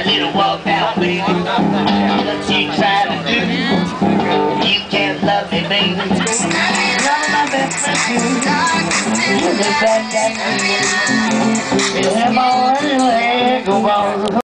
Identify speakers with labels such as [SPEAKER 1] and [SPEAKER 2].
[SPEAKER 1] little walk now, baby. What you try to do? You can't love me, baby. None of my best friends do. You're the best that you do. You have all the way go on.